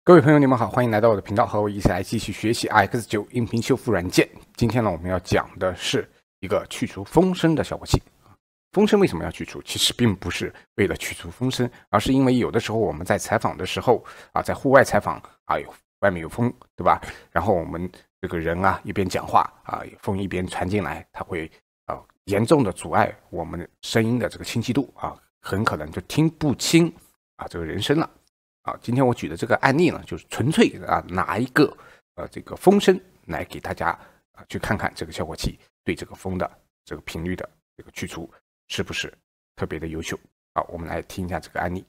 各位朋友，你们好，欢迎来到我的频道，和我一起来继续学习 RX9 音频修复软件。今天呢，我们要讲的是一个去除风声的效果器。风声为什么要去除？其实并不是为了去除风声，而是因为有的时候我们在采访的时候在户外采访外面有风，对吧？然后我们这个人一边讲话风一边传进来，它会严重的阻碍我们声音的这个清晰度很可能就听不清这个人声了。今天我举的这个案例呢，就是纯粹拿一个这个风声来给大家去看看这个效果器对这个风的这个频率的这个去除是不是特别的优秀。好，我们来听一下这个案例。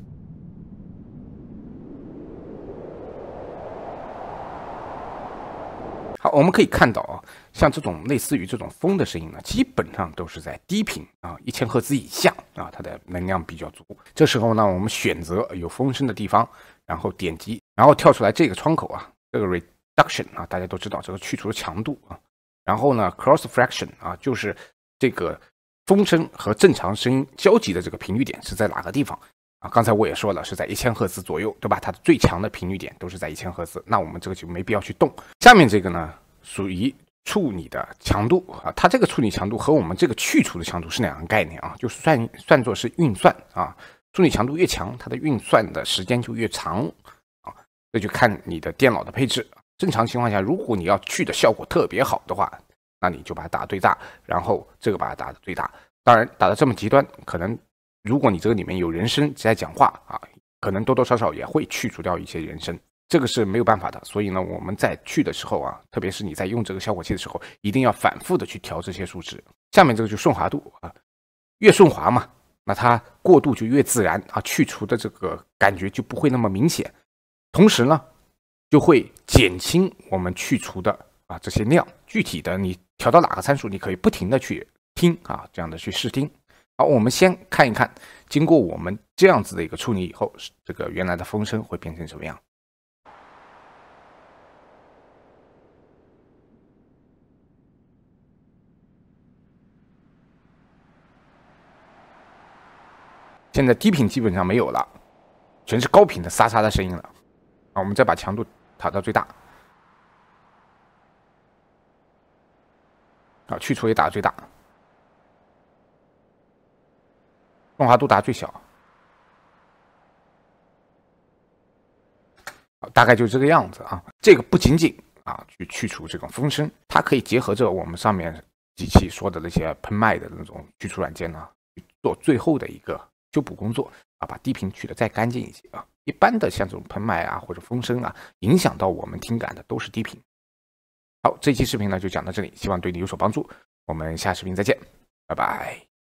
好，我们可以看到像这种类似于这种风的声音呢，基本上都是在低频1000赫兹以下它的能量比较足。这时候呢，我们选择有风声的地方，然后点击，然后跳出来这个窗口这个 reduction 大家都知道这个去除的强度然后呢 cross fraction 就是这个风声和正常声音交集的这个频率点是在哪个地方刚才我也说了，是在1000赫兹左右，对吧？它的最强的频率点都是在1000赫兹，那我们这个就没必要去动。下面这个呢，属于处理的强度它这个处理强度和我们这个去除的强度是两个概念就是算作是运算处理强度越强，它的运算的时间就越长这就看你的电脑的配置。正常情况下，如果你要去的效果特别好的话，那你就把它打最大，然后这个把它打的最大。当然打的这么极端，可能如果你这个里面有人声在讲话可能多多少少也会去除掉一些人声，这个是没有办法的。所以呢，我们在去的时候特别是你在用这个效果器的时候，一定要反复的去调这些数值。下面这个就顺滑度越顺滑嘛，那它过渡就越自然去除的这个感觉就不会那么明显，同时呢，就会减轻我们去除的这些量。具体的你调到哪个参数，你可以不停的去听这样的去试听。好，我们先看一看，经过我们这样子的一个处理以后，这个原来的风声会变成什么样。现在低频基本上没有了，全是高频的沙沙的声音了。我们再把强度调到最大，去除也打最大，顺滑度打最小，大概就这个样子这个不仅仅去除这种风声，它可以结合着我们上面几期说的那些喷麦的那种去除软件去做最后的一个修补工作把低频去的再干净一些一般的像这种喷麦或者风声影响到我们听感的都是低频。好，这期视频呢就讲到这里，希望对你有所帮助。我们下视频再见，拜拜。